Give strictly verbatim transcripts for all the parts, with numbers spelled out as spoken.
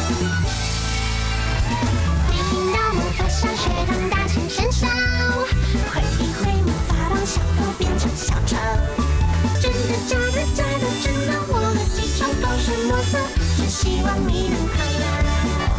听到魔法小学堂大显身手，挥一挥魔法棒，小偷变成小丑。真的假的假的真的，我的技巧都是魔策，只希望你能快乐。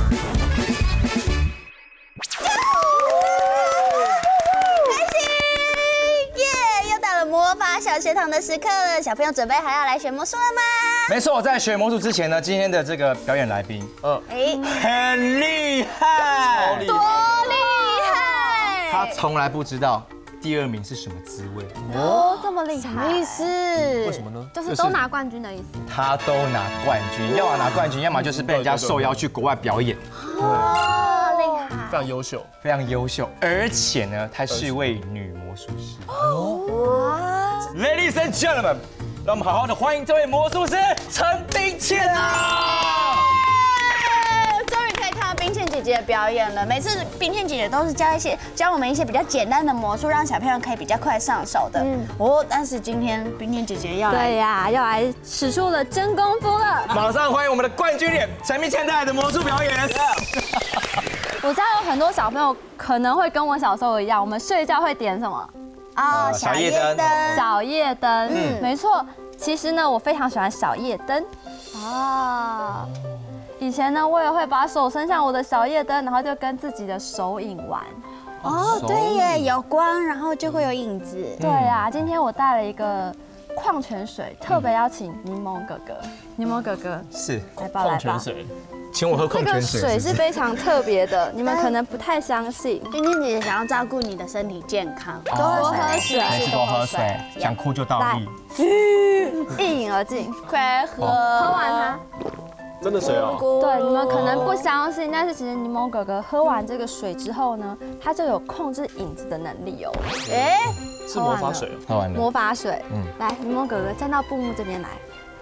魔法小学堂的时刻了，小朋友准备还要来学魔术了吗？ 没错，在学魔术之前呢，今天的这个表演来宾，嗯，哎，很厉害， 多厉害！ 他从来不知道第二名是什么滋味。 哦，这么厉害，什么意思？ 为什么呢？ 就是都拿冠军的意思。 他都拿冠军，要么拿冠军，要么就是被人家受邀去国外表演。 哇，厉害！ 非常优秀， 非常优秀，而且呢，她是一位女魔术师。哦 ，Ladies and gentlemen， 让我们好好的欢迎这位魔术师陈冰倩啊！ 终于可以看到冰倩姐姐的表演了。每次冰倩姐姐都是教一些教我们一些比较简单的魔术，让小朋友可以比较快上手的。嗯，哦，但是今天冰倩姐姐要来， 对呀，要来使出了真功夫了。 马上欢迎我们的冠军脸陈冰倩带来的魔术表演。 我知道有很多小朋友可能会跟我小时候一样，我们睡觉会点什么？ 哦，小夜灯， 小夜灯，嗯，没错。其实呢，我非常喜欢小夜灯。哦，以前呢，我也会把手伸向我的小夜灯，然后就跟自己的手影玩。 哦，对耶，有光，然后就会有影子。 对呀，今天我带了一个矿泉水，特别邀请柠檬哥哥，柠檬哥哥是来吧，来吧。 请我喝矿泉水。 这个水是非常特别的，你们可能不太相信。 冰冰姐姐想要照顾你的身体健康， 多喝水， 没事多喝水，想哭就倒立， 一饮而尽， 快喝， 喝完它。 真的水哦。 对，你们可能不相信，但是其实柠檬哥哥喝完这个水之后呢，他就有控制影子的能力哦。 哎， 是魔法水， 喝完了。 魔法水，嗯，来，柠檬哥哥站到布幕这边来。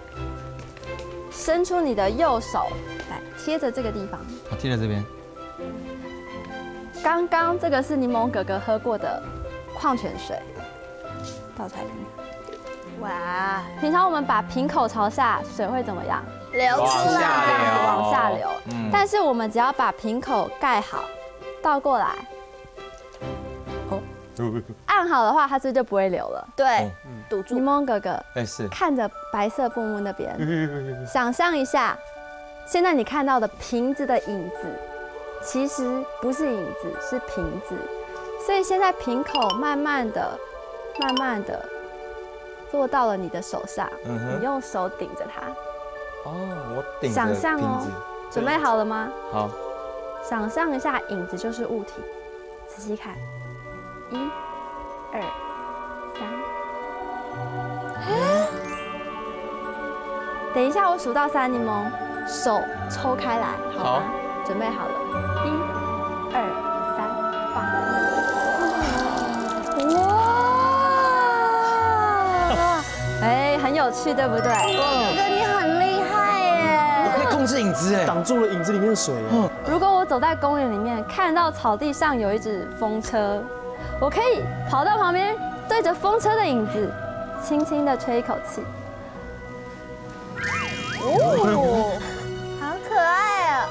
伸出你的右手，来贴着这个地方。 我贴在这边。 刚刚这个是柠檬哥哥喝过的矿泉水，倒出来看看。哇！平常我们把瓶口朝下，水会怎么样？ 流出来， 往下流。嗯。但是我们只要把瓶口盖好，倒过来。哦。按好的话，它这就不会流了。 对。堵住。 柠檬哥哥， 哎是， 看着白色布幕那边，想象一下，现在你看到的瓶子的影子，其实不是影子，是瓶子。所以现在瓶口慢慢的、慢慢的落到了你的手上，你用手顶着它。 哦，我顶着想象哦，准备好了吗？ 好。 想象一下，影子就是物体，仔细看，一、二、三。等一下，我数到三，柠檬手抽开来，好吗？准备好了，一、二、三，放！哇！哎，很有趣，对不对？ 哥哥你很厉害耶！ 我可以控制影子哎， 挡住了影子里面的水。嗯， 如果我走在公园里面，看到草地上有一只风车，我可以跑到旁边，对着风车的影子，轻轻的吹一口气。 哦，好可爱啊！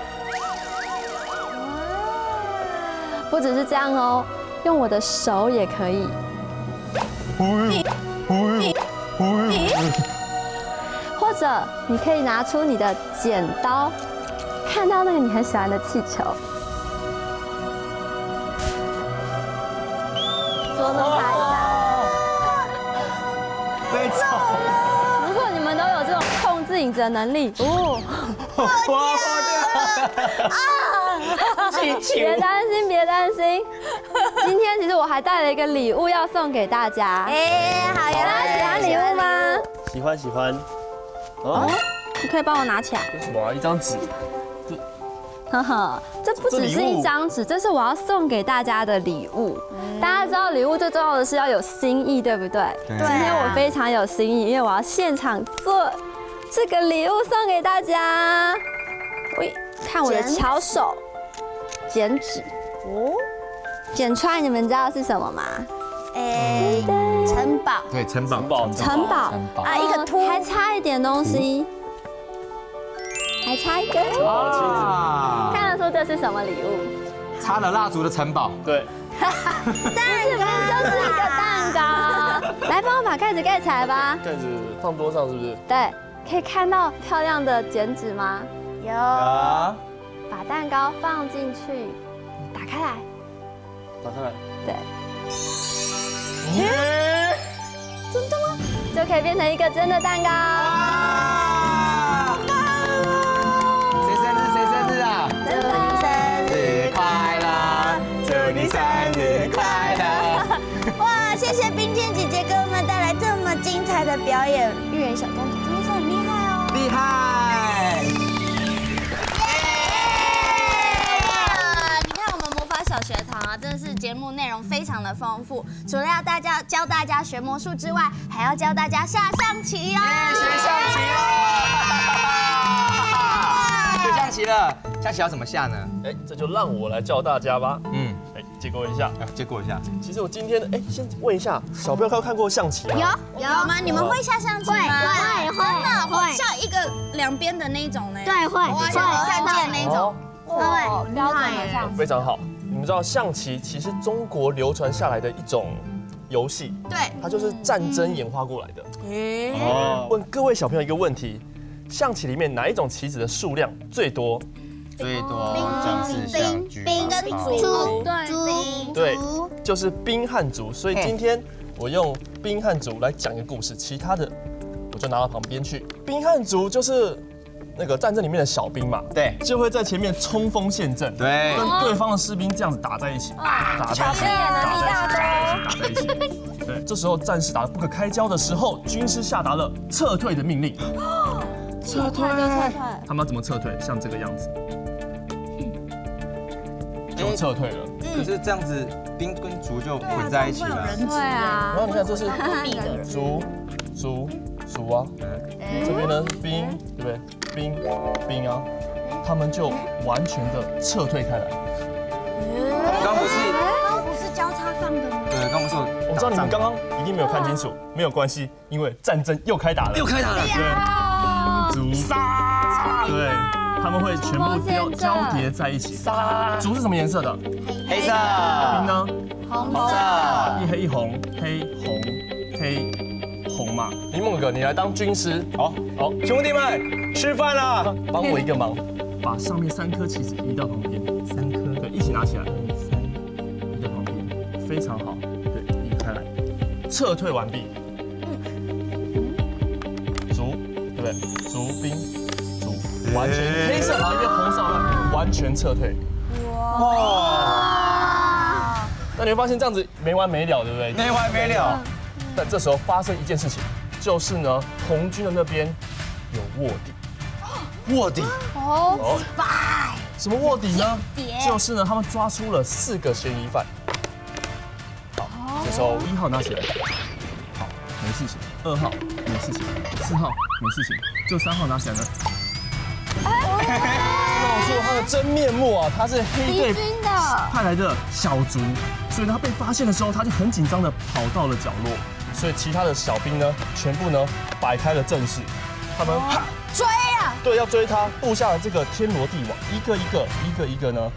不只是这样哦，用我的手也可以。或者你可以拿出你的剪刀，看到那个你很喜欢的气球，捉弄它一下。 没错。 如果你们都有这种控制影子的能力，哦， 哇，掉啊！气球。 别担心，别担心。今天其实我还带了一个礼物要送给大家。 哎，好呀！ 大家喜欢礼物吗？ 喜欢喜欢。 哦，你可以帮我拿起来。 这什么啊？一张纸。 呵呵，这不只是一张纸，这是我要送给大家的礼物。大家知道礼物最重要的是要有心意，对不对？ 对。 今天我非常有心意，因为我要现场做这个礼物送给大家。喂，看我的巧手，剪纸。哦。剪出来，你们知道是什么吗？ 哎，城堡。 对，城堡， 城堡。啊，一个凸，还差一点东西。还插一根， 啊， 看得出这是什么礼物？ 插了蜡烛的城堡。 对， 蛋糕就是一个蛋糕。来，帮我把盖子盖起来吧。 盖子放桌上是不是？ 对，可以看到漂亮的剪纸吗？ 有。 啊， 把蛋糕放进去，打开来。 打开来。 对， 耶！ 真的吗？就可以变成一个真的蛋糕。 啊！谁生日？谁生日啊？ 祝你生日快乐！祝你生日快乐！ 哇，谢谢冰健姐姐给我们带来这么精彩的表演，芋圆小公主真的是很厉害哦。 厉害！ 你看我们魔法小学堂啊，真的是节目内容非常的丰富。除了要大家教大家学魔术之外，还要教大家下象棋哦。 学象棋了！学象棋了，象棋要怎么下呢？ 哎，这就让我来教大家吧。 嗯， 哎，借过一下。 啊，借过一下。 其实我今天哎，先问一下，小朋友有看过象棋吗？ 有有吗？你们会下象棋吗？ 会会真的会会下一个两边的那一种呢？ 对会哇， 会像三件那一种。 哦，标准的象非常好。你们知道象棋其实中国流传下来的一种游戏， 对。 它就是战争演化过来的。 哦， 问各位小朋友一个问题：象棋里面哪一种棋子的数量最多？ 最多像是像兵兵跟卒， 对对，就是兵和卒。所以今天我用兵和卒来讲一个故事，其他的我就拿到旁边去。兵和卒就是那个战争里面的小兵嘛， 对就会在前面冲锋陷阵， 对跟对方的士兵这样子打在一起，打在一起，打在一起，打在一起，打在一起。对，这时候战事打得不可开交的时候，军师下达了撤退的命令。 撤退就撤退。 他们要怎么撤退？像这个样子，就撤退了。 可是这样子，兵跟卒就混在一起了。 对啊然后你看，这是卒卒卒啊，这边呢是兵，对不对？兵兵啊，他们就完全的撤退开来。 刚不是， 刚不是交叉放的吗？ 对，刚不是有我知道你们刚刚一定没有看清楚，没有关系，因为战争又开打了。 又开打了。 对，卒杀，对，他们会全部交交叠在一起。卒是什么颜色的？ 黑色。 兵呢？ 红色。 一黑一红，黑红黑红嘛。林梦哥，你来当军师。 好， 好， 兄弟们，吃饭了。 帮我一个忙，把上面三颗棋子移到旁边。 三颗。 对，一起拿起来， 三。 移到旁边，非常好。对，移开来，撤退完毕。卒，对不对？卒兵，卒，完全黑色旁边红色旁边完全撤退。 哇！ 那你会发现这样子没完没了，对不对？ 没完没了。 但这时候发生一件事情，就是呢，红军的那边有卧底。 卧底。 哦， 什么卧底呢？就是呢，他们抓出了四个嫌疑犯。好，这时候一号拿起来，好，没事情；二号没事情；四号没事情。就三号拿起来呢，露出他的真面目啊！他是黑队敌军的派来的小卒，所以他被发现的时候，他就很紧张的跑到了角落。所以其他的小兵呢，全部呢摆开了阵势，他们哈追啊！ 对，要追他，布下了这个天罗地网，一个一个，一个一个呢，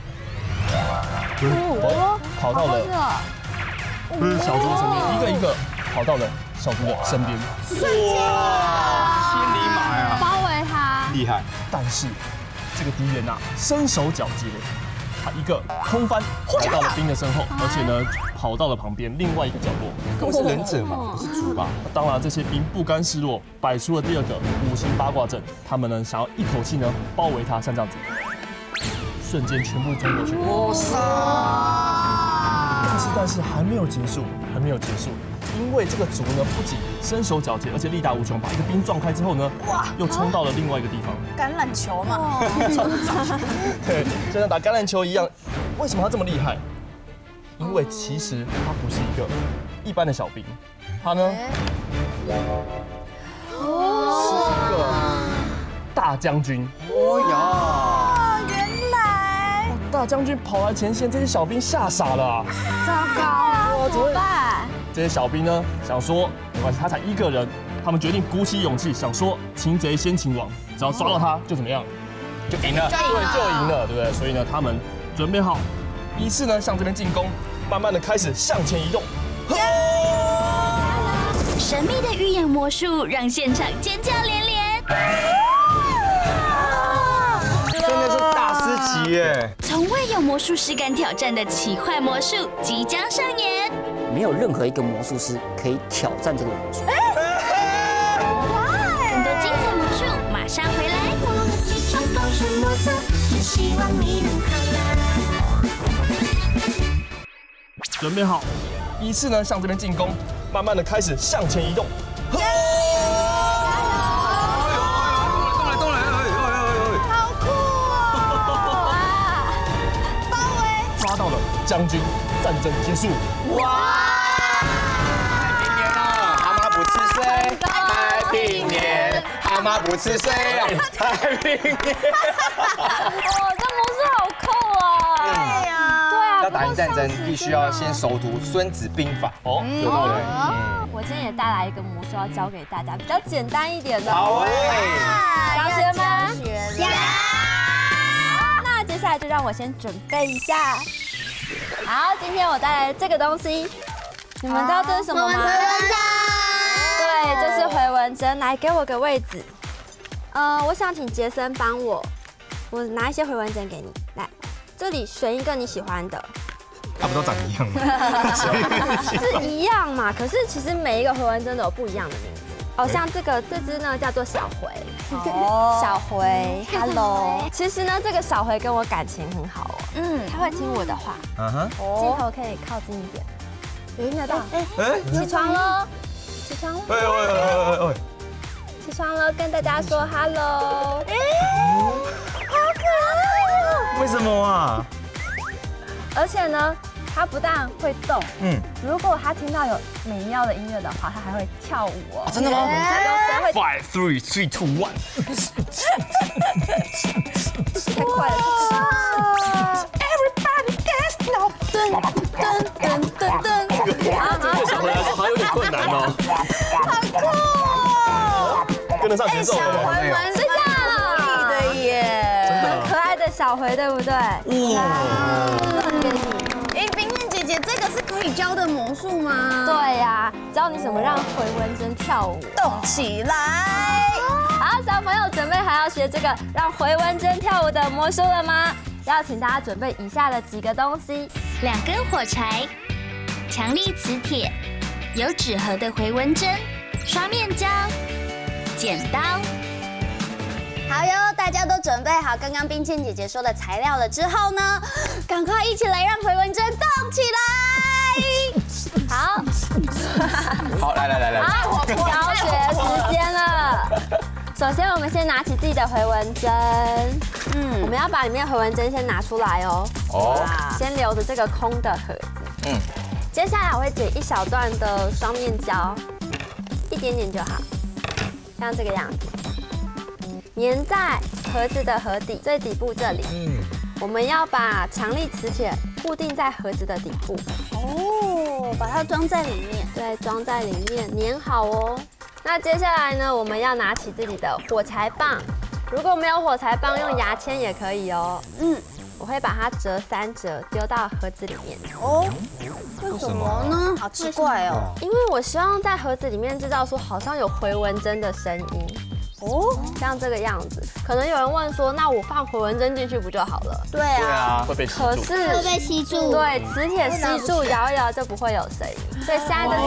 哦， 跑到了小猪的身边，一个一个跑到了小猪的身边。 哇！千里马呀！ 包围他。 厉害。 但是这个敌人呐、啊，身手矫捷，他一个空翻来到了兵的身后，而且呢跑到了旁边另外一个角落。 该不是忍者嘛？不是猪吧？ 当然，这些兵不甘示弱，摆出了第二个五行八卦阵。他们呢想要一口气呢包围他，像这样子，瞬间全部冲过去。 哇塞！ 但是但是还没有结束，还没有结束，因为这个卒呢不仅身手矫捷，而且力大无穷，把一个兵撞开之后呢，哇，又冲到了另外一个地方。 橄榄球嘛， 对，就像打橄榄球一样。为什么他这么厉害？因为其实他不是一个一般的小兵，他呢是一个大将军。 哦呀！ 哦，原来大将军跑来前线，这些小兵吓傻了啊！ 糟糕，怎么办？ 这些小兵呢想说没关系，他才一个人，他们决定鼓起勇气，想说擒贼先擒王，只要抓到他就怎么样， 就赢了。 对，就赢了，对不对？所以呢，他们准备好，依次呢向这边进攻，慢慢的开始向前移动。 神秘的预言魔术让现场尖叫连连。 真的是大师级耶！ 从未有魔术师敢挑战的奇幻魔术即将上演。 没有任何一个魔术师可以挑战这个魔术。 更多精彩魔术马上回来。我的剧场都是魔术，只希望你能快乐。 准备好，依次呢向这边进攻，慢慢的开始向前移动。抓到了，将军，战争结束。 哇！太平年了，蛤蟆不吃水。太平年，蛤蟆不吃水。太平年。 哦，这魔术好酷哦！ 对呀， 对啊， 要打赢战争，必须要先熟读《孙子兵法》。 哦，有道理。 我今天也带来一个魔术要教给大家，比较简单一点的。 好哎。 想学吗？ 想。 那接下来就让我先准备一下。好，今天我带来这个东西，你们知道这是什么吗？对，这是回纹针。来，给我个位置。呃，我想请杰森帮我，我拿一些回纹针给你。来，这里选一个你喜欢的。 他们都长一样吗？ 是一样嘛？可是其实每一个回纹针都有不一样的名字。哦，像这个这只呢叫做小回，小回 ，Hello。其实呢，这个小回跟我感情很好哦，嗯，他会听我的话。 嗯哼。 镜头可以靠近一点，有听得到？哎哎， 起床喽，起床喽， 哎哎哎哎！ 起床了，跟大家说 Hello。哎，好可爱哦！ 为什么啊？ 而且呢，它不但会动， 嗯， 如果它听到有美妙的音乐的话，它还会跳舞哦。 真的吗有谁会 ？Five, three, three, two, one。 太快了 ！Everybody dance now， 噔噔噔噔噔。 哇，这对小回来说还有点困难哦。 好酷哦！ 跟得上节奏。 小回纹是可以的耶， 很可爱的小回，对不对？哇，给你。 哎，冰燕姐姐，这个是可以教的魔术吗？ 对呀，教你怎么让回纹针跳舞， 动起来。 好，小朋友准备好要学这个让回纹针跳舞的魔术了吗？要请大家准备以下的几个东西： 两根火柴、强力磁铁、有纸盒的回纹针、刷面胶、剪刀。 好哟，大家都准备好刚刚冰倩姐姐说的材料了之后呢，赶快一起来让回纹针动起来。好， 好，来来来来。 好，教学时间了。首先，我们先拿起自己的回纹针，嗯，我们要把里面的回纹针先拿出来哦。 哦。 先留着这个空的盒子。嗯。接下来我会剪一小段的双面胶，一点点就好，像这个样子。粘在盒子的盒底最底部这里。嗯，我们要把强力磁铁固定在盒子的底部。 哦，把它装在里面。 对，装在里面，粘好哦。那接下来呢，我们要拿起自己的火柴棒。如果没有火柴棒，用牙签也可以哦。嗯，我会把它折三折，丢到盒子里面。 哦，为什么呢？好奇怪哦。 因为我希望在盒子里面制造出好像有回纹针的声音。哦，像这个样子，可能有人问说，那我放回纹针进去不就好了？ 对啊， 会被吸住。 可是会被吸住。 对，磁铁吸住，摇一摇就不会有声音。所以现在就是，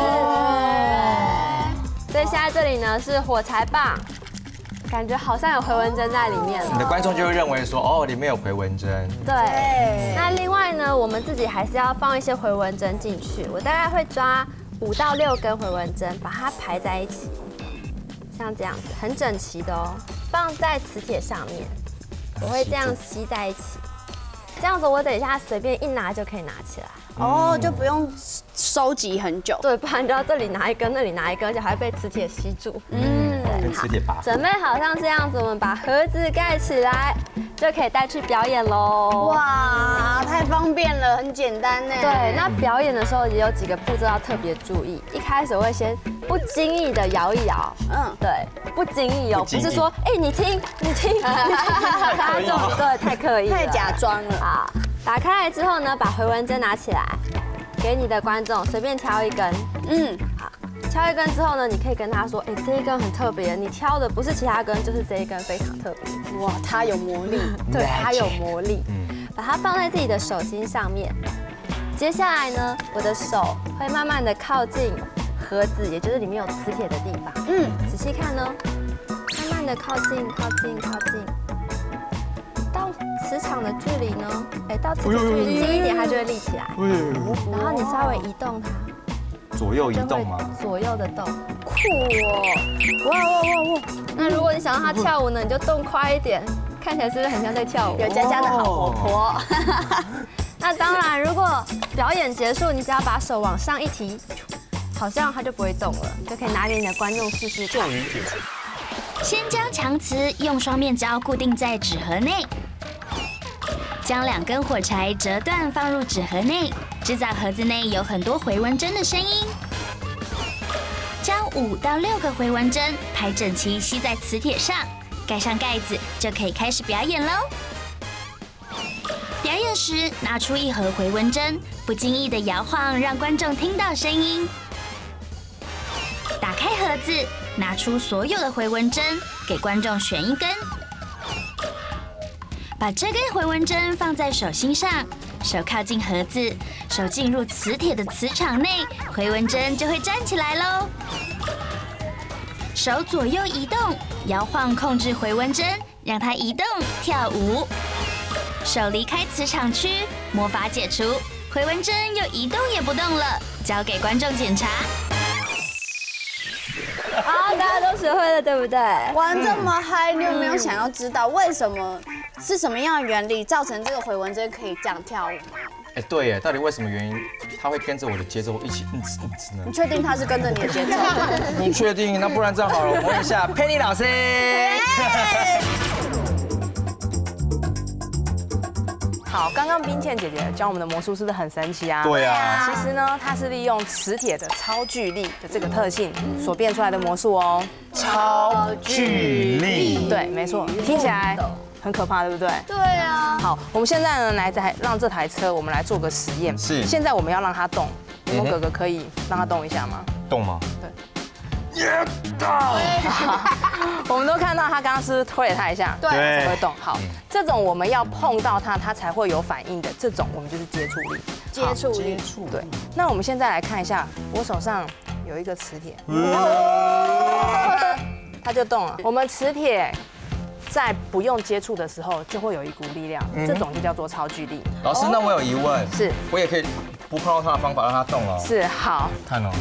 所以现在这里呢是火柴棒，感觉好像有回纹针在里面了。 你的观众就会认为说，哦，里面有回纹针。 对。那另外呢，我们自己还是要放一些回纹针进去。我大概会抓五到六根回纹针，把它排在一起。像这样子，很整齐的哦，放在磁铁上面，我会这样吸在一起，这样子我等一下随便一拿就可以拿起来。 哦，就不用收集很久。 对，不然你就要这里拿一根，那里拿一根，而且还会被磁铁吸住。 嗯，跟磁铁拔。 准备好像这样子，我们把盒子盖起来，就可以带去表演喽。 哇，太方便了，很简单呢。 对，那表演的时候也有几个步骤要特别注意。一开始我会先不经意的摇一摇，嗯，对，不经意哦，不是说，哎，你听，你听，大家这种对太刻意， 太假装了。 好，打开来之后呢，把回纹针拿起来，给你的观众随便挑一根，嗯，好。挑一根之后呢，你可以跟他说，哎，这一根很特别，你挑的不是其他根，就是这一根非常特别。 哇，它有魔力， 对，它有魔力。把它放在自己的手心上面。接下来呢，我的手会慢慢的靠近盒子，也就是里面有磁铁的地方。嗯，仔细看呢，慢慢的靠近，靠近，靠近，到磁场的距离呢，哎，到磁场距离近一点，它就会立起来。然后你稍微移动它。 左右移动吗？ 左右的动，酷哦！哇哇哇哇！那如果你想让它跳舞呢，你就动快一点，看起来是不是很像在跳舞？ 有佳佳的好活泼。 那当然，如果表演结束，你只要把手往上一提，好像它就不会动了，就可以拿给你的观众试试看。 先将强磁用双面胶固定在纸盒内，将两根火柴折断放入纸盒内。制造盒子内有很多回纹针的声音，将五到六个回纹针排整齐，吸在磁铁上，盖上盖子就可以开始表演喽。表演时拿出一盒回纹针，不经意的摇晃，让观众听到声音。打开盒子，拿出所有的回纹针，给观众选一根，把这根回纹针放在手心上。手靠近盒子，手进入磁铁的磁场内，回纹针就会站起来喽。手左右移动，摇晃控制回纹针，让它移动跳舞。手离开磁场区，魔法解除，回纹针又一动也不动了，交给观众检查。 好，大家都学会了，对不对？ 玩这么嗨，你有没有想要知道为什么是什么样的原理造成这个回纹针可以这样跳舞吗？ 哎，对耶，到底为什么原因它会跟着我的节奏一起嗯哧嗯哧呢？ 你确定它是跟着你的节奏？ 不确定，那不然这样好了，我们问一下佩妮老师。 好，刚刚冰倩姐姐教我们的魔术是不是很神奇啊？ 对啊。 其实呢，它是利用磁铁的超距力的这个特性所变出来的魔术哦。 超距力。 对，没错，听起来很可怕，对不对？ 对啊。 好，我们现在呢来台让这台车，我们来做个实验。 是。 现在我们要让它动，我们哥哥可以让它动一下吗？ 动吗？ 对。 耶！动。 我们都看到他刚刚是不是推了它一下， 对， 才会动。好，这种我们要碰到它，它才会有反应的，这种我们就是接触力。 接触力。 对。那我们现在来看一下，我手上有一个磁铁，它就动了。我们磁铁在不用接触的时候，就会有一股力量，这种就叫做超距力。 老师，那我有疑问， 是我也可以不碰到它的方法让它动哦。 是，好。 看哦。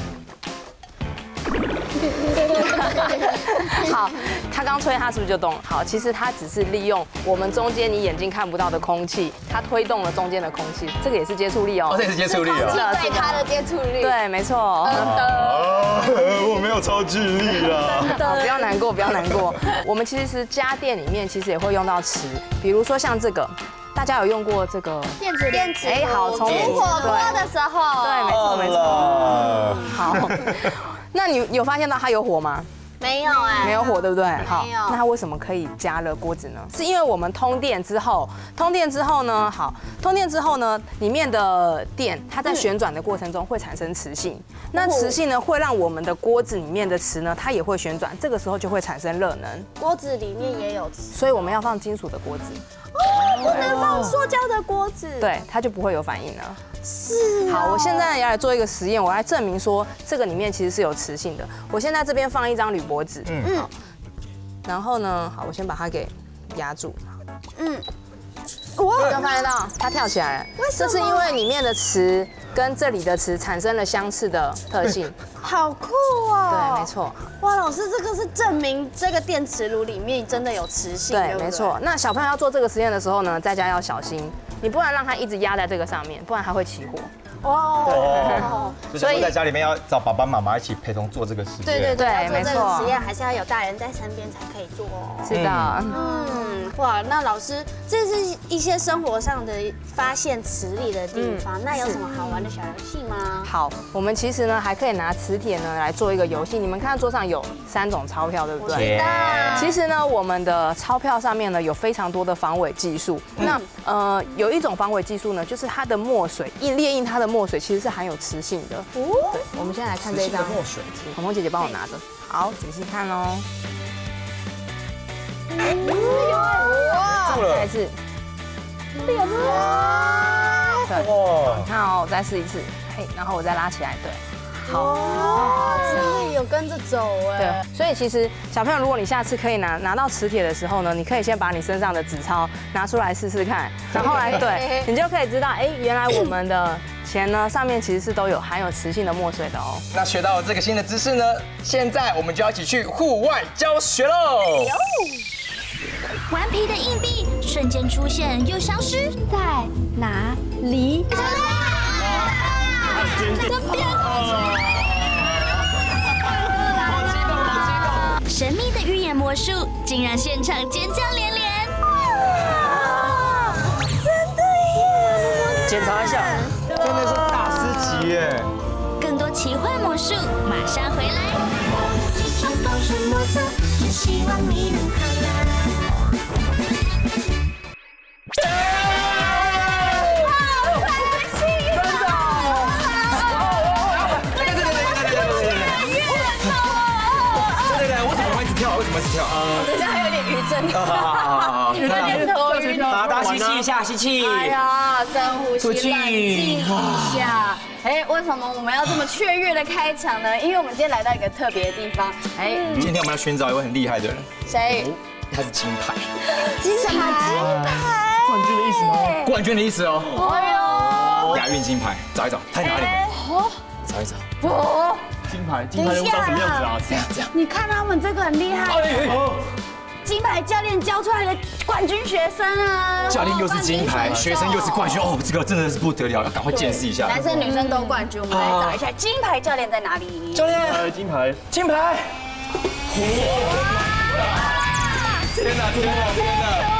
好，他刚吹，他是不是就动了？好，其实他只是利用我们中间你眼睛看不到的空气，它推动了中间的空气，这个也是接触力哦。 哦，这也是接触力哦。 对它的接触力。 对，没错。 我没有超距力啊。 好，不要难过，不要难过。我们其实家电里面其实也会用到磁，比如说像这个。大家有用过这个电子电子？ 哎，好，从煮火锅的时候。 对，没错没错。好，那你有发现到它有火吗？ 没有哎， 没有火，对不对？好， 没有。 那它为什么可以加热锅子呢？是因为我们通电之后，通电之后呢，好，通电之后呢，里面的电它在旋转的过程中会产生磁性，那磁性呢会让我们的锅子里面的磁呢，它也会旋转，这个时候就会产生热能。 锅子里面也有磁， 所以我们要放金属的锅子。 哦，不能放塑胶的锅子。 对，它就不会有反应了。 是。 好，我现在要来做一个实验，我来证明说这个里面其实是有磁性的。我现在这边放一张铝箔纸，嗯，好。然后呢，好，我先把它给压住。嗯。我有发现到它跳起来了，为什么？这是因为里面的磁跟这里的磁产生了相似的特性。 好酷哦！ 对，没错。 哇，老师，这个是证明这个电磁炉里面真的有磁性。 对，没错。那小朋友要做这个实验的时候呢，在家要小心，你不能让它一直压在这个上面，不然它会起火。 哦，所以在家里面要找爸爸妈妈一起陪同做这个实验。 对对对， 没错。 实验还是要有大人在身边才可以做哦。 是的。 嗯， 哇，那老师，这是一些生活上的发现磁力的地方，那有什么好玩的小游戏吗？ 好，我们其实呢还可以拿磁铁呢来做一个游戏。你们看桌上有三种钞票，对不对？其实呢，我们的钞票上面呢有非常多的防伪技术。那呃，有一种防伪技术呢，就是它的墨水印列印它的墨水其实是含有磁性的。哦。对，我们现在来看这一张墨水， 彤彤姐姐帮我拿着。好，仔细看哦。哇！再一次。哇！对，哇！你看哦，再试一次，嘿，然后我再拉起来，对。好， 真的有跟着走哎。 对，所以其实小朋友，如果你下次可以拿拿到磁铁的时候呢，你可以先把你身上的纸钞拿出来试试看，然后来对，你就可以知道，哎，原来我们的钱呢上面其实是都有含有磁性的墨水的哦。 那学到了这个新的知识呢，现在我们就要一起去户外教学喽。 顽皮的硬币瞬间出现又消失， 在哪里？ 神秘的预言魔术竟让现场尖叫连连。真的耶！ 检查一下，真的是大师级耶！ 更多奇幻魔术马上回来。 机场都是魔术，只希望你能快乐。 为什么是跳？ 我等下还有点余震。 好好好好， 有点头晕。 好，大家吸气一下，吸气。 哎呀，深呼吸，冷静一下。哎，为什么我们要这么雀跃的开场呢？因为我们今天来到一个特别的地方。哎， 今天我们要寻找一位很厉害的人。 谁？ 他是金牌。 金牌，金牌。 冠军的意思吗？ 冠军的意思哦。 哎呦， 亚运金牌，找一找，在哪里？ 哦， 找一找。 哦。 金牌，金牌人物长什么样子啊？ 这样这样。 你看他们这个很厉害，金牌教练教出来的冠军学生啊！ 教练又是金牌，学生又是冠军，哦，这个真的是不得了，要赶快见识一下。 男生女生都冠军，我们来找一下金牌教练在哪里？ 教练， 金牌， 金牌！天哪，天哪，天哪！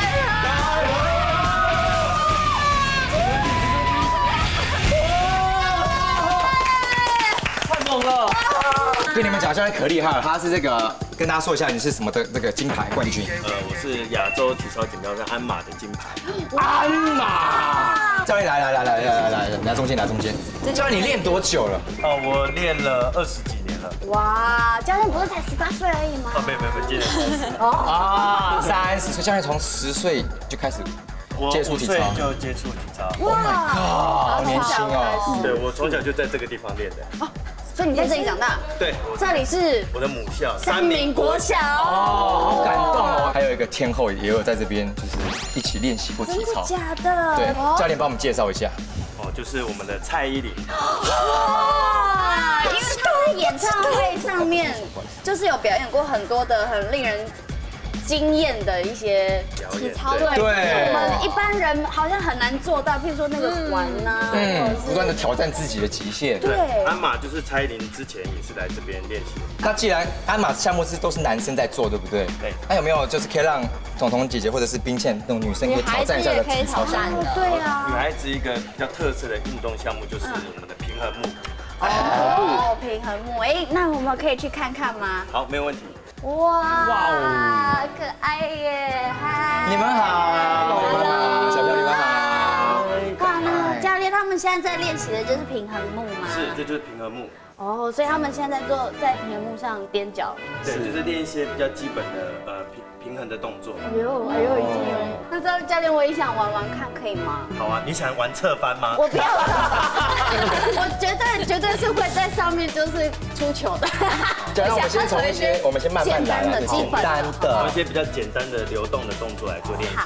跟你们讲，教练可厉害了，他是这个，跟大家说一下，你是什么的这个金牌冠军？ 呃，我是亚洲体操锦标赛鞍马的金牌。 鞍马，教练来来来来来来来，来中间来中间。教练你练多久了？ 哦，我练了二十几年了。 哇，教练不是才十八岁而已吗？ 哦，没有没有没有，今年三十。 啊，三十岁，教练从十岁就开始接触体操， 就接触体操。 Oh my god， 好年轻哦！ 对，我从小就在这个地方练的。 所以你在这里长大？ 对， 这里是我的母校三民国小。 哦，好感动哦！还有一个天后也有在这边，就是一起练习过体操。 真的假的？ 对，教练帮我们介绍一下。 哦，就是我们的蔡依林。 哇！因为他在演唱会上面就是有表演过很多的很令人惊艳的一些体操，对，我们一般人好像很难做到，譬如说那个环呐， 嗯，不断的挑战自己的极限。 对，鞍马就是蔡依林之前也是来这边练习。 那既然鞍马项目是都是男生在做，对不对？ 对。 那有没有就是可以让彤彤姐姐或者是冰倩那种女生可以挑战一下的体操项目？ 对啊。 女孩子一个比较特色的运动项目就是我们的平衡木。 哦，平衡木，哎，那我们可以去看看吗？ 好，没有问题。 哇，哇哦，可爱耶！嗨， 你们好，你们好，小朋友你们好。 哇，那教练他们现在在练习的就是平衡木吗？ 是，这就是平衡木。 哦，所以他们现在在做在平衡木上踮脚。 对，就是练一些比较基本的呃平平衡的动作。 哎呦，哎呦，已经有。那这样教练我也想玩玩看，可以吗？ 好啊，你想玩侧翻吗？ 我不要了，我绝对绝对是会在上面就是出球的。 对，那我们先从一些，我们先慢慢来， 简单的、基本的， 从一些比较简单的流动的动作来做练习。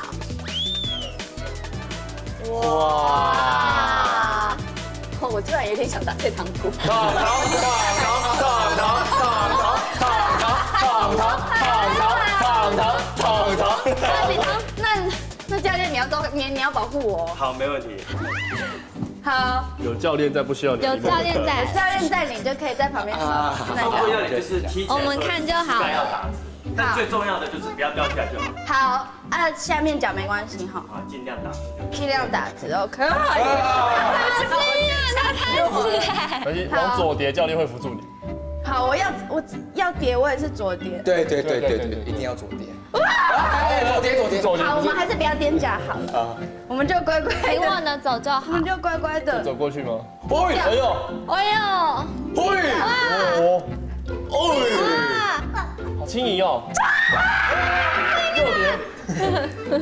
好。哇！我突然有点想打退堂鼓。 痛痛痛痛痛痛痛痛痛痛痛痛痛。 那那教练你要保你你要保护我。 好，没问题。 好， 有教练在，不需要你。 有教练在， 教练在，你就可以在旁边。 那个要的就是踢起来。 我们看就好。 要打。 但最重要的就是不要掉下来就好。 好，啊，下面讲没关系哈。 啊，尽量打。 尽量打字 ，OK。 老师呀，他开始。 可以往左叠，教练会扶住你。 好，我要我要叠，我也是左叠。 对对对对对，一定要左叠。左叠左叠左叠。 好，我们还是不要踮脚好了。啊，我们就乖乖平稳的走就好。 我们就乖乖的走过去吗？哎呦， 哎呦， 嘿，哦，哦，好轻盈哦。右叠。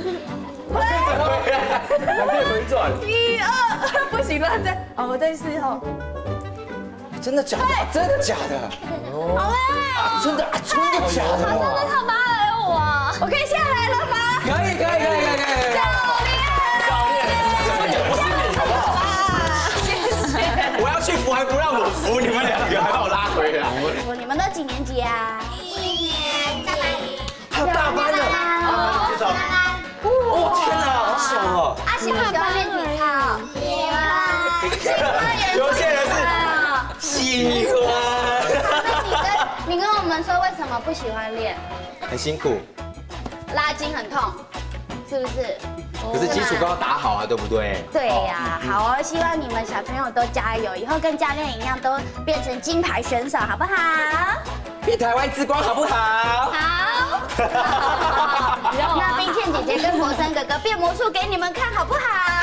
还可以回转。 一二，不行了，再哦，我再试哦。 真的假的？真的假的？ 好嘞！ 真的真的假的？ 真的他妈来我， 我可以下来了吗？ 可以可以可以可以可以。 教练，教练，不是你好不好？ 谢谢。 我要去扶还不让我扶，你们两个还把我拉回来。 你们都几年级啊？ 一年级。 还有大班的。 哦，大班。 哇天哪，好小哦。 啊，喜欢锻炼体操。 喜欢。 有些人是喜欢。 那你跟你跟我们说为什么不喜欢练？ 很辛苦， 拉筋很痛，是不是？ 可是基础都要打好啊，对不对？ 对呀，好哦，希望你们小朋友都加油，以后跟教练一样都变成金牌选手，好不好？ 变台湾之光，好不好？ 好。那冰倩姐姐跟博森哥哥变魔术给你们看，好不好？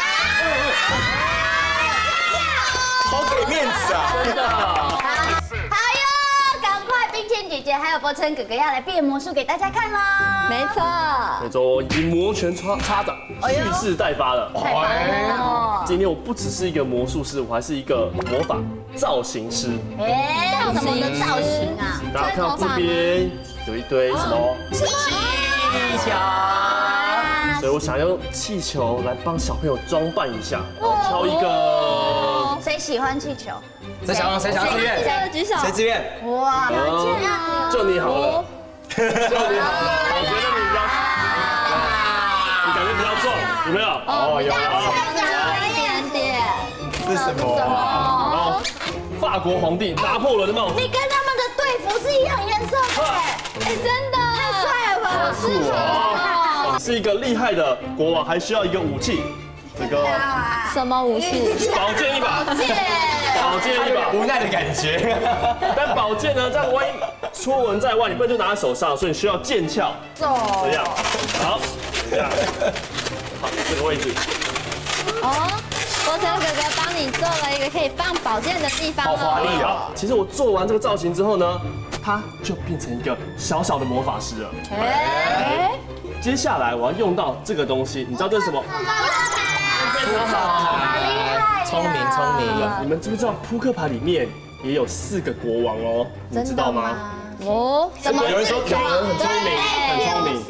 好给面子啊！真的。 好哟，赶快冰倩姐姐还有博森哥哥要来变魔术给大家看喽！ 没错。 这周已经摩拳擦擦掌，蓄势待发了。 太棒了！ 今天我不只是一个魔术师，我还是一个魔法造型师。 哎，什么的造型啊？ 大家看到这边有一堆什么气球，所以我想用气球来帮小朋友装扮一下。我挑一个， 谁喜欢气球？ 谁想要谁想要自愿？ 谁举手？ 谁自愿？ 哇， 就你好了，就你好了，我觉得你比较，你感觉比较壮，有没有？哦，有啊。 一点点。 是什么？ 哦，法国皇帝拿破仑的帽子。 你跟他们的队服是一样颜色的， 哎，真的太帅了吧！ 是啊，是一个厉害的国王，还需要一个武器，这个什么武器？ 宝剑一把，宝剑一把， 无奈的感觉。 但宝剑呢，这样万一出门在外，你不能就拿在手上，所以你需要剑鞘。这样，好，这样，好，这个位置。 哦，博成哥哥帮你做了一个可以放宝剑的地方好华哦。 丽啊！ 其实我做完这个造型之后呢，它就变成一个小小的魔法师了。 哎， 接下来我要用到这个东西，你知道这是什么？ 好厉害！ 聪明聪明。 你们知不知道扑克牌里面也有四个国王哦？你知道吗？ 哦， 什么？有人说有人很聪明，很聪明。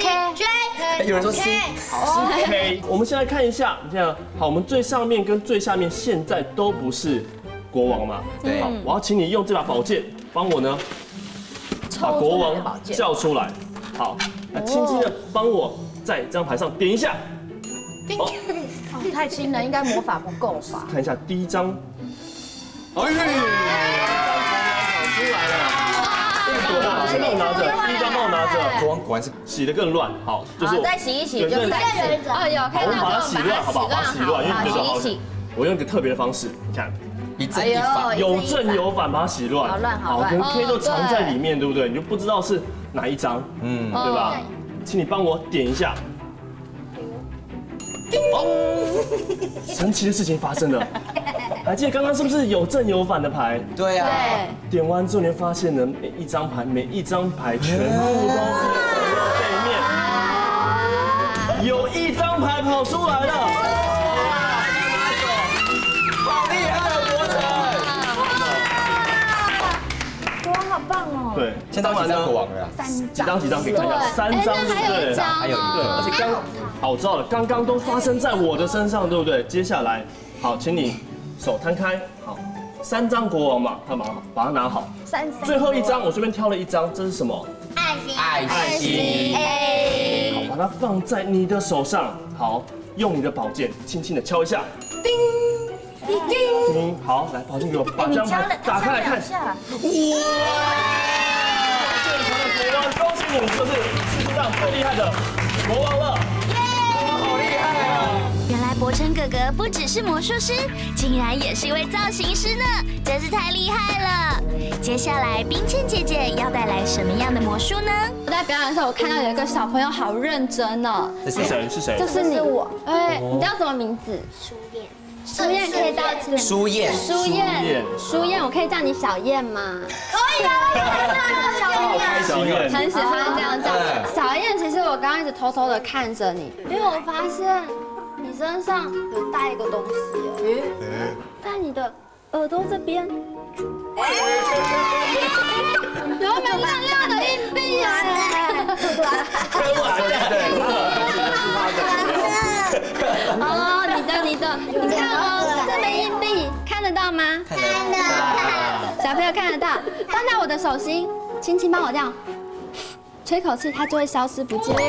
J， 有人说 C， 好是 K。我们先来看一下，你看，好，我们最上面跟最下面现在都不是国王嘛？ 对。 好，我要请你用这把宝剑帮我呢，把国王叫出来。好，那轻轻的帮我在这张牌上点一下。好， 哦，太轻了，应该魔法不够吧？ 看一下第一张。哎，这张国王跑出来了。国王先帮我拿着，第一张帮我拿着。 国王果然是洗得更乱，好，就是我再洗一洗就再有一种哦，有好， 看到我们把它洗乱，好不好？把它洗乱，因为觉得好洗。我用一个特别的方式，你看， 一正一反， 有正有反，把它洗乱。 好乱好乱跟 K 都藏在里面，对不对？你就不知道是哪一张，嗯，对吧？请你帮我点一下。哦，神奇的事情发生了，还记得刚刚是不是有正有反的牌？ 对啊。 点完之后，你会发现呢，每一张牌，每一张牌全部都是背面，有一张牌跑出来了。 好厉害啊，国成！ 国王好棒哦！ 对， 现在有几张国王了？ 几张几张可以看一下，三张对不对？ 还有一对，而且刚，好，我知道了，刚刚都发生在我的身上，对不对？接下来，好，请你手摊开，好，三张国王嘛，看嘛，把它拿好。 三最后一张，我随便挑了一张，这是什么？ 爱心， 爱心。 哎， 好，把它放在你的手上，好，用你的宝剑轻轻的敲一下，叮叮，好，来，宝剑给我把这张牌打开来看。哇！最强的国王，恭喜你们就是世界上最厉害的魔王了。好厉害啊！ 原来博成哥哥不只是魔术师，竟然也是一位造型师呢，真是太厉害了！接下来冰倩姐姐要带来什么样的魔术呢？ 我在表演的时候，我看到有一个小朋友好认真哦。 是谁？是谁？ 就是你我。哎，你叫什么名字？ 书燕。 书燕可以叫起来。 书燕。 书燕。书燕，我可以叫你小燕吗？ 可以啊，小燕。 小燕。 很喜欢这样叫。小燕，其实我刚刚一直偷偷的看着你，因为我发现你身上有带一个东西哦，在你的耳朵这边。有没有亮亮的硬币耶？哦，你的你的，你看哦，这枚硬币看得到吗？ 看得到。 小朋友看得到，放在我的手心，轻轻帮我这样吹口气，它就会消失不见。小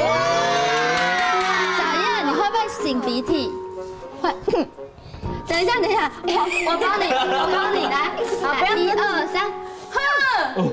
燕，你会不会擤鼻涕？会。等一下，等一下，我我帮你，我帮你来，好，一二三，哼！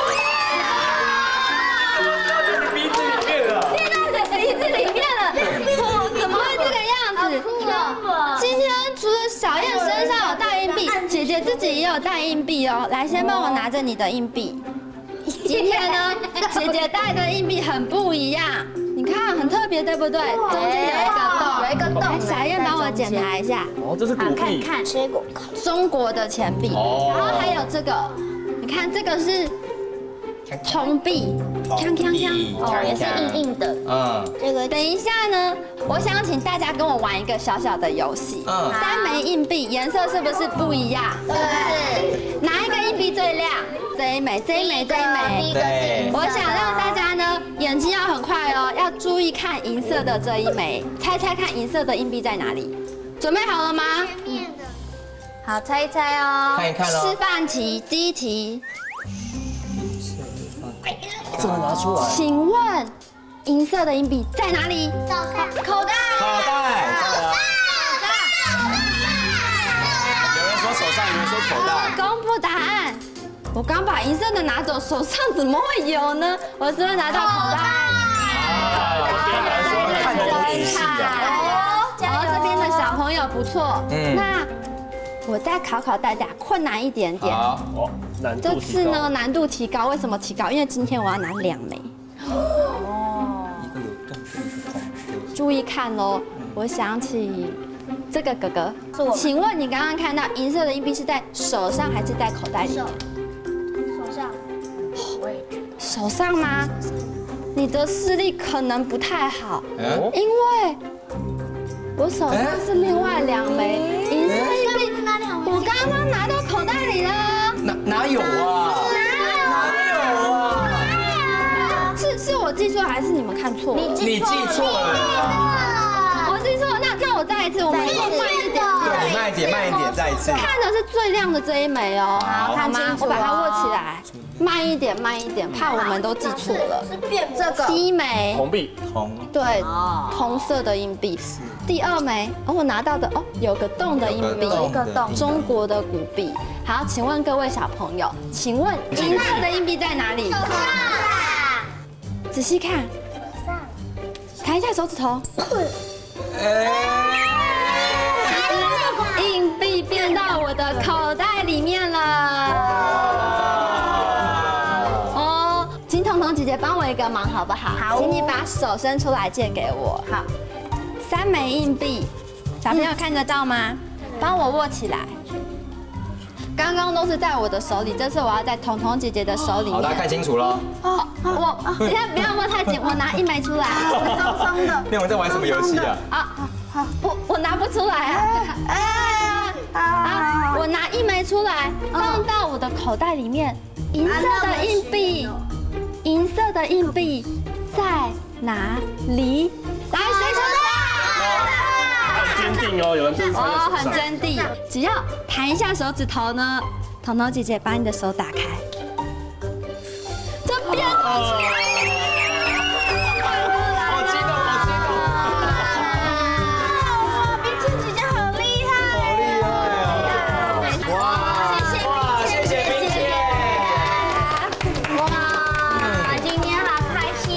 鼻子里面了， 进到你的鼻子里面了，我怎么会这个样子？今天除了小燕身上有带硬币，姐姐自己也有带硬币哦。来，先帮我拿着你的硬币。今天呢，姐姐带的硬币很不一样，你看很特别，对不对？中间有一个洞， 有一个洞。 小燕帮我检查一下。 哦，这是古币， 看水果口。 中国的钱币，然后还有这个，你看这个是铜币，锵锵锵， 哦，也是硬硬的。 嗯， 这个等一下呢，我想请大家跟我玩一个小小的游戏。 嗯三枚硬币颜色是不是不一样？ 对， 哪一个硬币最亮？这一枚，这一枚，这一枚。 对， 我想让大家呢眼睛要很快哦，要注意看银色的这一枚，猜猜看银色的硬币在哪里？准备好了吗？ 好，猜一猜哦。 看一看示喽。 范题，第一题， 怎么拿出来？ 请问银色的硬币在哪里？ 手上。 口袋。 口袋。有人说手上，有人说口袋。 公布答案。我刚把银色的拿走，手上怎么会有呢？我是不是拿到口袋？ 看起来很细的。 然后这边的小朋友不错。 嗯那我再考考大家，困难一点点。 好， 哦，难这度提高。 次呢难度提高，为什么提高？因为今天我要拿两枚。 一个有洞，一个是空。 注意看喽，我想起这个哥哥，请问你刚刚看到银色的硬币是在手上还是在口袋里？ 手上。 手上吗？你的视力可能不太好， 嗯因为我手上是另外两枚银色硬币，我刚刚拿到口袋里了。 哪哪有啊？ 是是我记错还是你们看错了？ 你记错了。 我记错了，那那我再一次，我们说慢一点。 对，慢一点，慢一点，再一次。 看的是最亮的这一枚哦， 好好吗？我把它握起来， 哦慢一点，慢一点，怕我们都记错了。 这个第一枚， 铜币， 红。 对，红色的硬币。第二枚，哦，我拿到的哦，有个洞的硬币， 有个洞的中国的古币。好，请问各位小朋友，请问银色的硬币在哪里？仔细看，弹一下手指头。硬币变到我的口袋里面了。哦，请彤彤姐姐帮我一个忙好不好？ 好， 请你把手伸出来借给我。好，三枚硬币，小朋友看得到吗？帮我握起来。刚刚都是在我的手里，这次我要在彤彤姐姐的手里好，大家面。 看清楚了。 哦，我等一下不要握太紧，我拿一枚出来。 松松的。 那我们在玩什么游戏啊？ 啊，好，我我拿不出来啊！哎，啊，我拿一枚出来，放到我的口袋里面。银色的硬币，银色的硬币在哪里？来，谁说的？ 很坚定哦，有人就是哦，很坚定。只要弹一下手指头呢，彤彤姐姐把你的手打开，这边。 好激动，好激动！ 哇，冰淇姐姐好厉害！ 好厉害哦！哇，哇，谢谢冰姐。 哇，今天好开心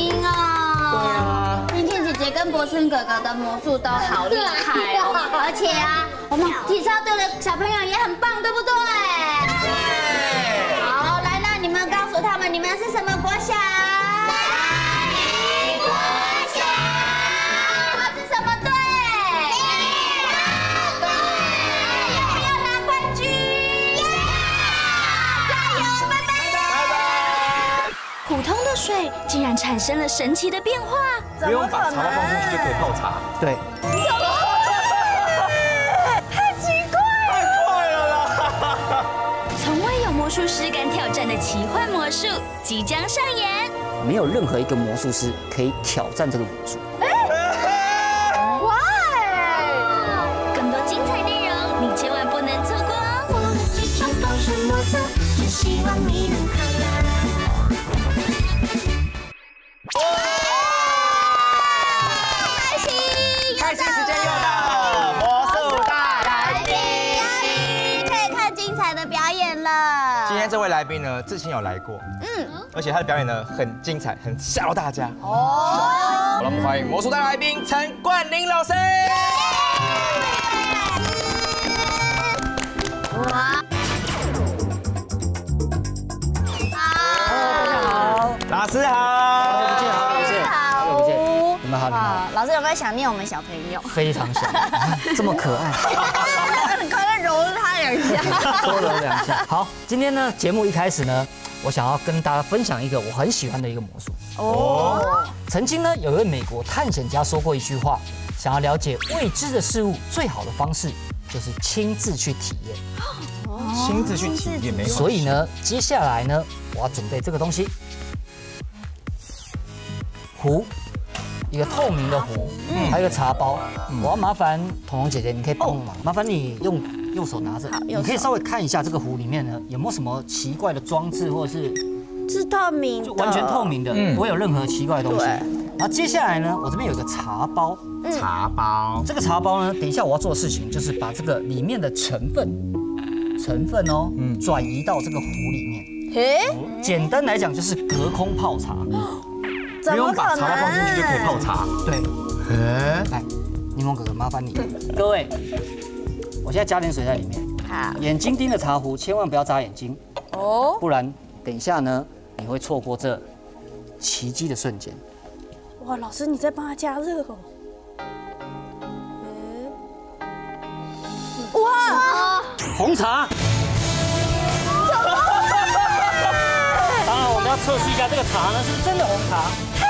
哥哥的魔术都好厉害哦，而且啊，我们体操队的小朋友也很棒，对不对？对。好，来，那你们告诉他们，你们是什么国小？国小。他是什么队？队。要拿冠军！加油，拜拜！拜拜。普通的水竟然产生了神奇的变化。 不用把茶包放进去就可以泡茶。对。 太奇怪了！ 太快了啦！ 从未有魔术师敢挑战的奇幻魔术即将上演。 没有任何一个魔术师可以挑战这个魔术。 Why？ 更多精彩内容你千万不能错过哦！ 我的职场都是魔术，只希望你能快乐。 开心时间又到了，魔术大来宾， 可以看精彩的表演了。 今天这位来宾呢，之前有来过，嗯，而且他的表演呢很精彩，很吓到大家。哦，好了，我们欢迎魔术大来宾陈冠霖老师。 哇！好， 老师好， 好久不见，好久不见，好久不见，你们好，你们好。 老师有没有想念我们小朋友？ 非常想，这么可爱。 很快乐揉了他两下， 多揉两下。好，今天呢，节目一开始呢，我想要跟大家分享一个我很喜欢的一个魔术。哦。曾经呢，有一位美国探险家说过一句话：想要了解未知的事物，最好的方式就是亲自去体验。 亲自去体验，没错。 所以呢，接下来呢，我要准备这个东西，壶。 一个透明的壶，还有一个茶包。我要麻烦彤彤姐姐，你可以帮我忙，麻烦你用右手拿着，你可以稍微看一下这个壶里面呢有没有什么奇怪的装置，或者是是透明的， 完全透明的，不会有任何奇怪的东西。然后接下来呢，我这边有一个茶包， 茶包。这个茶包呢，等一下我要做的事情就是把这个里面的成分成分哦，转移到这个壶里面。嘿，简单来讲就是隔空泡茶。 不用把茶包放进去就可以泡茶。 对，哎，来，柠檬哥哥，麻烦你，各位，我现在加点水在里面。好，眼睛盯着茶壶，千万不要眨眼睛哦，不然等一下呢，你会错过这奇迹的瞬间。 哇，老师你在帮他加热哦。哇， 红茶。当然，我们要测试一下这个茶呢是不是真的红茶。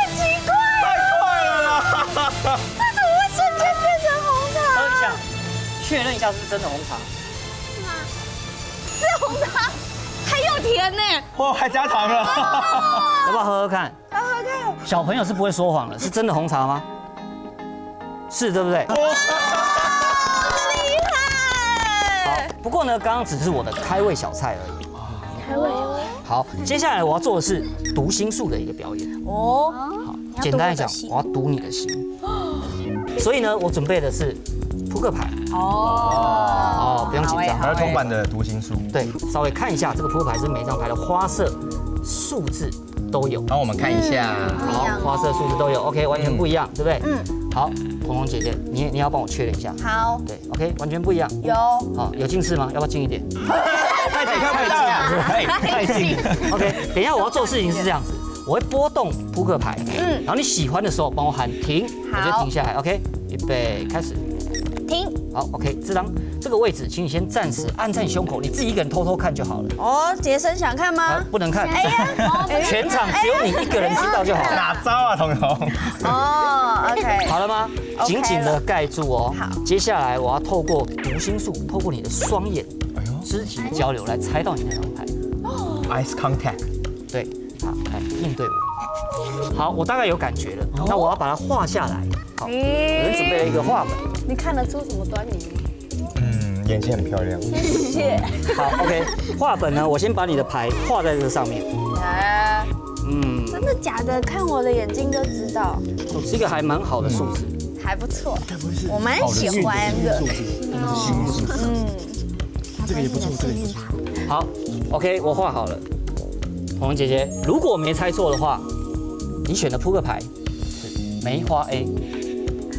这怎么会瞬间变成红茶？ 喝一下，确认一下是不是真的红茶。 是吗？是红茶，还有甜呢。 哇，还加糖了。 要不要喝喝看？ 喝喝看。 小朋友是不会说谎的，是真的红茶吗？是，对不对？哇， 厉害！ 好，不过呢，刚刚只是我的开胃小菜而已。 开胃小菜。 好，接下来我要做的是读心术的一个表演。哦。好，简单来讲，我要读你的心。 所以呢，我准备的是扑克牌哦，哦，不用紧张， 儿童版的读心术。 对，稍微看一下这个扑克牌是每张牌的花色、数字都有。 帮我们看一下， 好，花色、数字都有 ，OK， 完全不一样，对不对？嗯。好，彤彤姐姐，你你要帮我确认一下。 好。 对 ，OK， 完全不一样。 有。 好，有近视吗？要不要近一点？ 太近，太近了， 太近。OK， 等一下我要做的事情是这样子。 我会拨动扑克牌，嗯，然后你喜欢的时候帮我喊停，我就停下来 ，OK， 预备开始， 停， 好 ，OK， 这张这个位置，请你先暂时按在胸口，你自己一个人偷偷看就好了。 哦，杰森想看吗？ 不能看， 哎呀， 全场只有你一个人知道就好了。 哪招啊，彤彤？ 哦 ，OK， 好了吗？紧紧的盖住哦。 好， 接下来我要透过读心术，透过你的双眼，哎呦，肢体的交流来猜到你那张牌。 哦 ，Eyes contact， 对。 好，来面对我。好，我大概有感觉了。那我要把它画下来。好，有人准备了一个画本。 你看得出什么端倪？ 嗯，眼睛很漂亮。 谢谢。 好 ，OK， 画本呢，我先把你的牌画在这个上面。 啊， 嗯， 真的假的？看我的眼睛就知道。 是一个还蛮好的数字， 还不错，我蛮喜欢的。 嗯，这个也不错，这个也不错。 好 ，OK， 我画好了。 彤彤姐姐，如果没猜错的话，你选的扑克牌是梅花 A。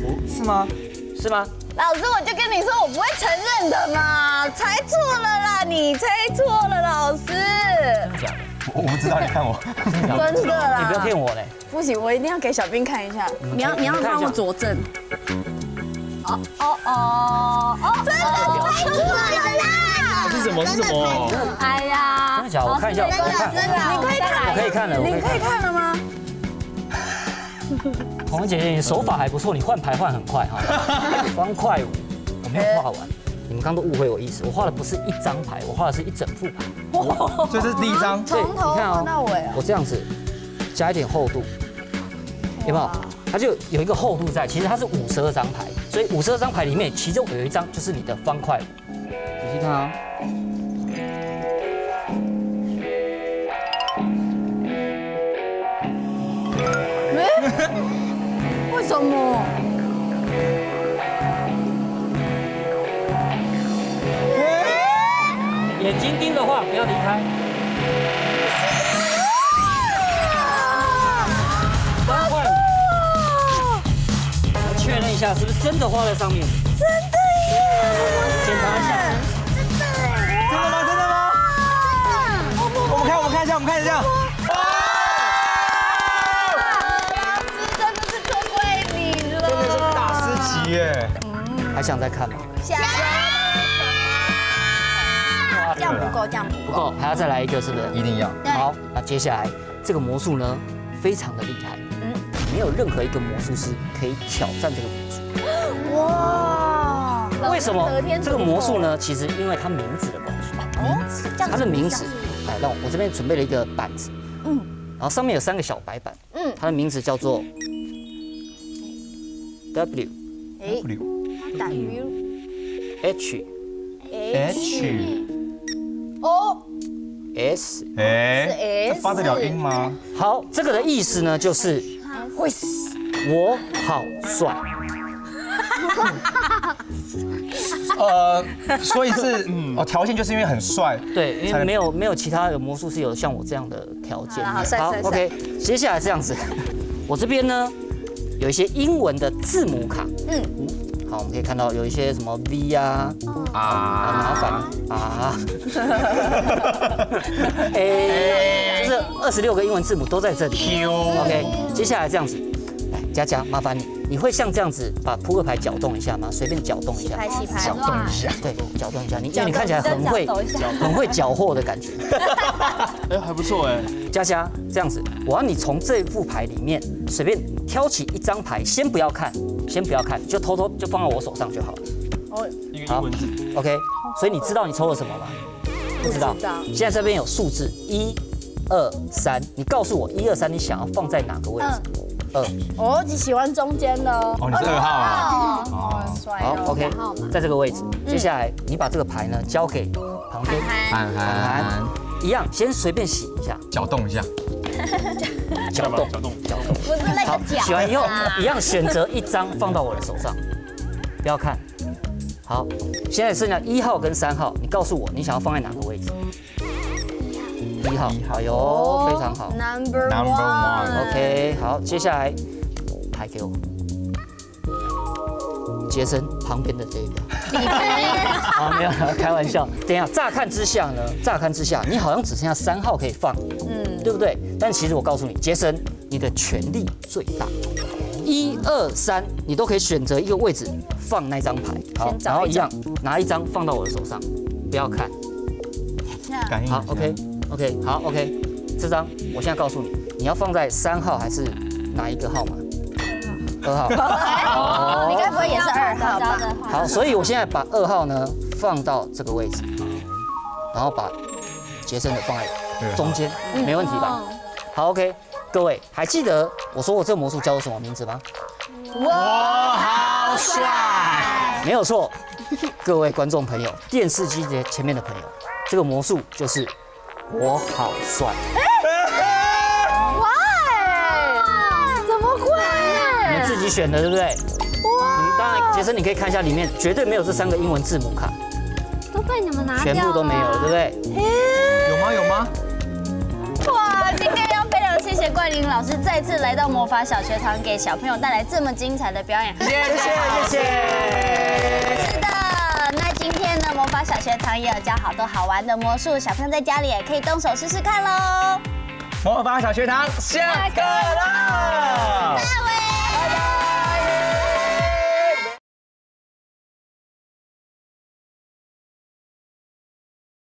是吗？ 是吗？ 老师，我就跟你说，我不会承认的嘛，猜错了啦，你猜错了，老师。 真的假的？ 我我不知道，你看我。 真的啦。 你不要骗我嘞。 不行，我一定要给小兵看一下。你要你要帮我佐证。哦哦哦哦！真的猜错了啦！ 是什么？是什么？ 哎呀， 真的假的？我看一下，我看， 真的，你可以看， 我可以看了， 你可以看了吗？ 红文姐姐，你手法还不错，你换牌换很快哈。方块五，我没有画完，你们刚刚都误会我意思，我画的不是一张牌，我画的是一整副牌。 所以这是第一张。 对， 从头你看画到尾啊。 我这样子加一点厚度，有没有？它就有一个厚度在，其实它是五十二张牌，所以五十二张牌里面，其中有一张就是你的方块五。仔细看啊。 为什么？ 眼睛盯着画，不要离开。方块五，我确认一下，是不是真的画在上面？ 真的耶！ 检查一下。 真的吗？真的吗？我们看，我们看一下，我们看一下。 真的是错怪你了， 真的是大师级耶！ 还想再看吗？ 想。这样不够，这样不不够，还要再来一个，是不是？ 一定要。 好，那接下来这个魔术呢，非常的厉害，嗯，没有任何一个魔术师可以挑战这个魔术。哇！为什么这个魔术呢？其实因为它名字的关系。哦，它的名字，来，让我我这边准备了一个板子，嗯，然后上面有三个小白板，嗯，它的名字叫做 W W W H H O S。 哎，这发得了音吗？ 好，这个的意思呢，就是会死。 我好帅。 呃，所以是哦，条件就是因为很帅。 对，因为没有没有其他的魔术师有像我这样的条件。 好，帅帅帅。 ，OK， 接下来这样子，我这边呢有一些英文的字母卡。嗯。好，我们可以看到有一些什么 V 啊，啊，麻烦啊，A， 就是二十六个英文字母都在这里。Q，OK， 接下来这样子，来，佳佳，麻烦你，你会像这样子把扑克牌搅动一下吗？随便搅动一下， 洗牌， 搅动一下， 对，搅动一下，你因为你看起来很会，很会搅和的感觉。 哎，还不错哎。 佳佳，这样子，我要你从这副牌里面随便挑起一张牌，先不要看，先不要看，就偷偷就放到我手上就好了。 哦，一个英文字。 OK， 所以你知道你抽了什么吗？不知道。现在这边有数字一、二、三，你告诉我一二三，你想要放在哪个位置？二。 哦，你喜欢中间的。 哦，你是二号啊。 哦，帅好哦。 ，OK， 在这个位置。接下来你把这个牌呢交给旁边涵涵， 一样先随便洗一下， 搅动一下。 搅动， 搅动， 搅动。 不是那好个，脚。 洗完以后一样选择一张放到我的手上，不要看。好，现在剩下一号跟三号，你告诉我你想要放在哪个位置？一号，哎呦，非常好。 Number Number one。 one OK， 好，接下来牌给我，杰森旁边的这个。啊，没有，开玩笑。等一下，乍看之下呢，乍看之下，你好像只剩下三号可以放，嗯，对不对？但其实我告诉你，杰森，你的权力最大。一二三，你都可以选择一个位置放那张牌。好，然后一样拿一张放到我的手上，不要看。 感应一下好 ，OK OK， 好 OK， 这张我现在告诉你，你要放在三号还是哪一个号码？二号。 哦，你该不会也是二号吧？ 好，所以我现在把二号呢放到这个位置，然后把杰森的放在中间，没问题吧？好 ，OK， 各位还记得我说我这个魔术叫做什么名字吗？ 我好帅。 没有错，各位观众朋友，电视机前面的朋友，这个魔术就是我好帅。 怎么会？ 你们自己选的，对不对？哇！你们当然，杰森，你可以看一下里面，绝对没有这三个英文字母卡， 都被你们拿掉了， 全部都没有了，对不对？ 有吗？有吗？ 哇，今天要非常谢谢谢冠霖老师再次来到魔法小学堂，给小朋友带来这么精彩的表演。 谢谢谢谢。 是的，那今天呢，魔法小学堂也有教好多好玩的魔术，小朋友在家里也可以动手试试看喽。 魔法小学堂下课了。